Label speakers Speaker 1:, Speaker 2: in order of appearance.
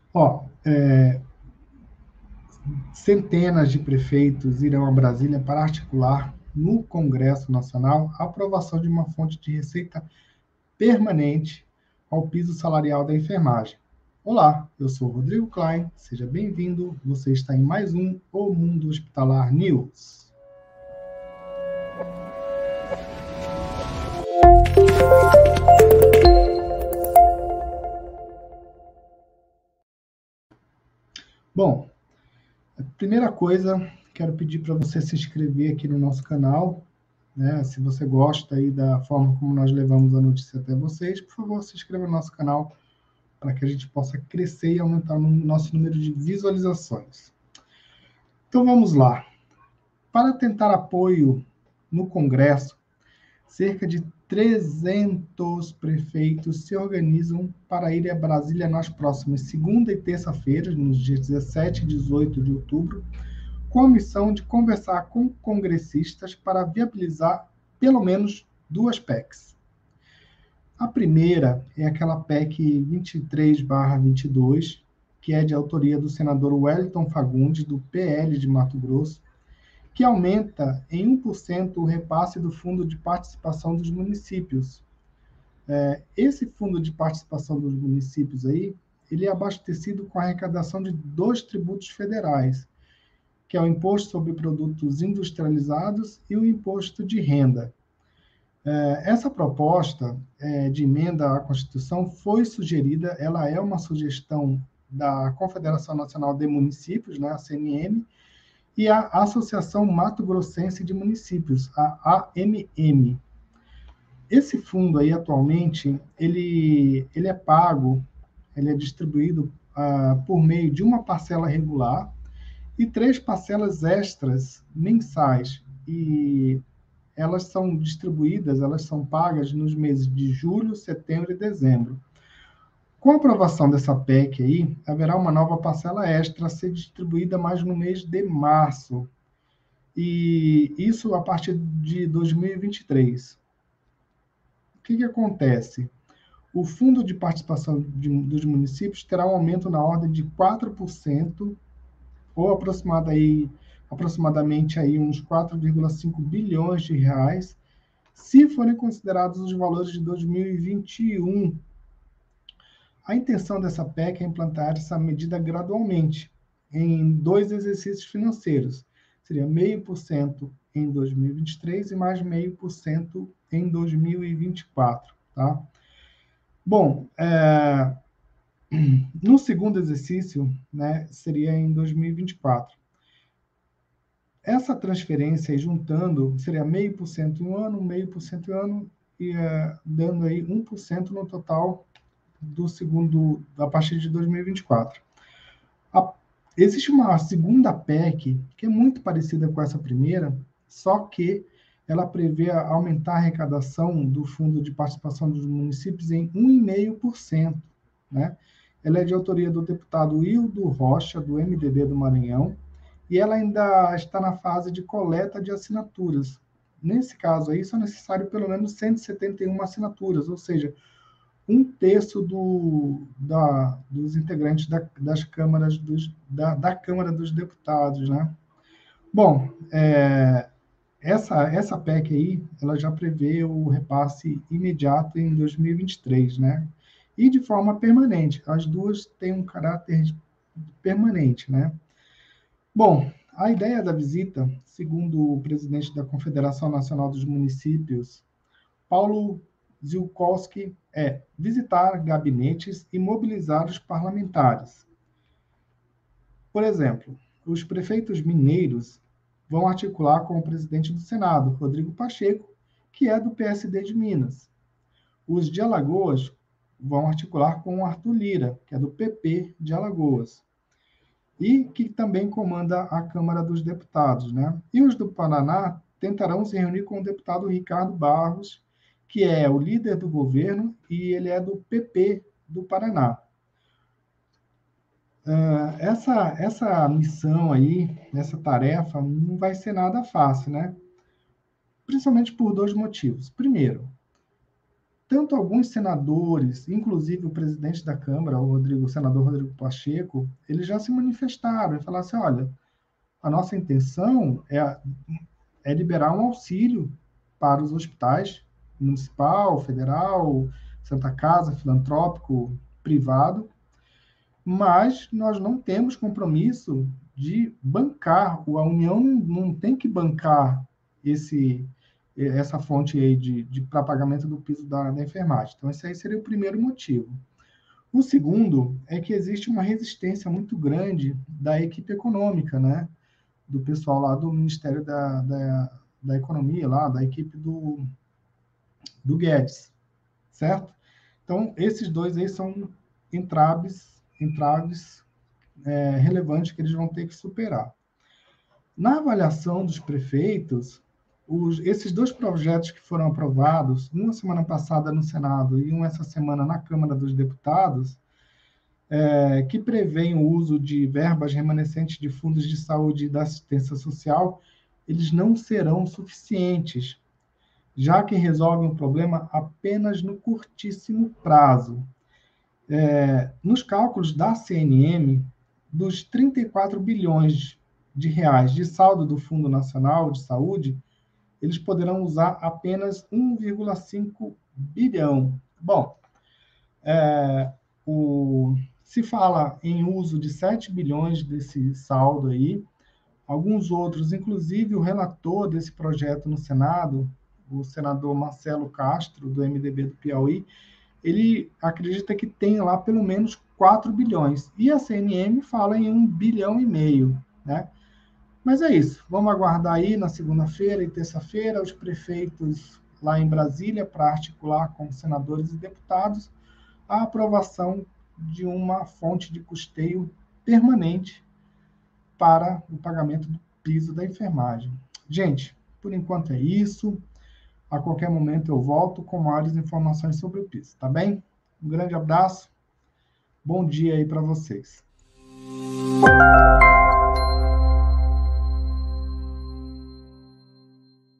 Speaker 1: Ó, centenas de prefeitos irão a Brasília para articular no Congresso Nacional a aprovação de uma fonte de receita permanente ao piso salarial da enfermagem. Olá, eu sou Rodrigo Klein, seja bem-vindo. Você está em mais um O Mundo Hospitalar News. Bom, a primeira coisa, quero pedir para você se inscrever aqui no nosso canal, né? Se você gosta aí da forma como nós levamos a notícia até vocês, por favor, se inscreva no nosso canal para que a gente possa crescer e aumentar o nosso número de visualizações. Então vamos lá. Para tentar apoio no Congresso, cerca de 300 prefeitos se organizam para ir a Brasília nas próximas segunda e terça-feiras, nos dias 17 e 18 de outubro, com a missão de conversar com congressistas para viabilizar pelo menos duas PECs. A primeira é aquela PEC 23/22, que é de autoria do senador Wellington Fagundes, do PL de Mato Grosso, que aumenta em 1% o repasse do Fundo de Participação dos Municípios. Esse Fundo de Participação dos Municípios aí, ele é abastecido com a arrecadação de dois tributos federais, que é o Imposto sobre Produtos Industrializados e o Imposto de Renda. Essa proposta de emenda à Constituição foi sugerida, ela é uma sugestão da Confederação Nacional de Municípios, né, a CNM, e a Associação Mato Grossense de Municípios, a AMM. Esse fundo aí, atualmente, ele é pago, ele é distribuído por meio de uma parcela regular e três parcelas extras mensais. E elas são distribuídas, elas são pagas nos meses de julho, setembro e dezembro. Com a aprovação dessa PEC aí, haverá uma nova parcela extra a ser distribuída mais no mês de março, e isso a partir de 2023. O que acontece? O Fundo de Participação dos Municípios terá um aumento na ordem de 4%, ou aproximadamente aí uns 4,5 bilhões de reais, se forem considerados os valores de 2021. A intenção dessa PEC é implantar essa medida gradualmente, em dois exercícios financeiros. Seria 0,5% em 2023 e mais 0,5% em 2024. Tá? Bom, no segundo exercício, né, seria em 2024. Essa transferência, juntando, seria 0,5% em um ano, 0,5% em um ano, e dando aí 1% no total do segundo, a partir de 2024. Existe uma segunda PEC, que é muito parecida com essa primeira, só que ela prevê aumentar a arrecadação do Fundo de Participação dos Municípios em 1,5%. Né? Ela é de autoria do deputado Hildo Rocha, do MDB do Maranhão, e ela ainda está na fase de coleta de assinaturas. Nesse caso aí, são necessários pelo menos 171 assinaturas, ou seja, um terço dos integrantes das câmaras da Câmara dos Deputados, né? Bom, essa PEC aí, ela já prevê o repasse imediato em 2023, né? E de forma permanente. As duas têm um caráter permanente, né? Bom, a ideia da visita, segundo o presidente da Confederação Nacional dos Municípios, Paulo Ziolkowski, é visitar gabinetes e mobilizar os parlamentares. Por exemplo, os prefeitos mineiros vão articular com o presidente do Senado, Rodrigo Pacheco, que é do PSD de Minas. Os de Alagoas vão articular com o Arthur Lira, que é do PP de Alagoas, e que também comanda a Câmara dos Deputados, né? E os do Paraná tentarão se reunir com o deputado Ricardo Barros, que é o líder do governo e ele é do PP do Paraná. Essa missão aí, essa tarefa, não vai ser nada fácil, né? Principalmente por dois motivos. Primeiro, tanto alguns senadores, inclusive o presidente da Câmara, o senador Rodrigo Pacheco, eles já se manifestaram e falaram assim, olha, a nossa intenção é liberar um auxílio para os hospitais municipal, federal, Santa Casa, filantrópico, privado, mas nós não temos compromisso de bancar, a União não tem que bancar essa fonte aí para pagamento do piso da enfermagem. Então, esse aí seria o primeiro motivo. O segundo é que existe uma resistência muito grande da equipe econômica, né? Do pessoal lá do Ministério da Economia, lá, da equipe do Guedes, certo? Então, esses dois aí são entraves relevantes que eles vão ter que superar. Na avaliação dos prefeitos, esses dois projetos que foram aprovados, uma semana passada no Senado e um essa semana na Câmara dos Deputados, que prevêem o uso de verbas remanescentes de fundos de saúde e da assistência social, eles não serão suficientes, já que resolvem o problema apenas no curtíssimo prazo. Nos cálculos da CNM, dos 34 bilhões de reais de saldo do Fundo Nacional de Saúde, eles poderão usar apenas 1,5 bilhão. Bom, se fala em uso de 7 bilhões desse saldo aí, alguns outros, inclusive o relator desse projeto no Senado, o senador Marcelo Castro, do MDB do Piauí, ele acredita que tem lá pelo menos 4 bilhões. E a CNM fala em 1,5 bilhão, né? Mas é isso. Vamos aguardar aí na segunda-feira e terça-feira os prefeitos lá em Brasília para articular com os senadores e deputados a aprovação de uma fonte de custeio permanente para o pagamento do piso da enfermagem. Gente, por enquanto é isso. A qualquer momento eu volto com maiores informações sobre o piso, tá bem? Um grande abraço. Bom dia aí para vocês.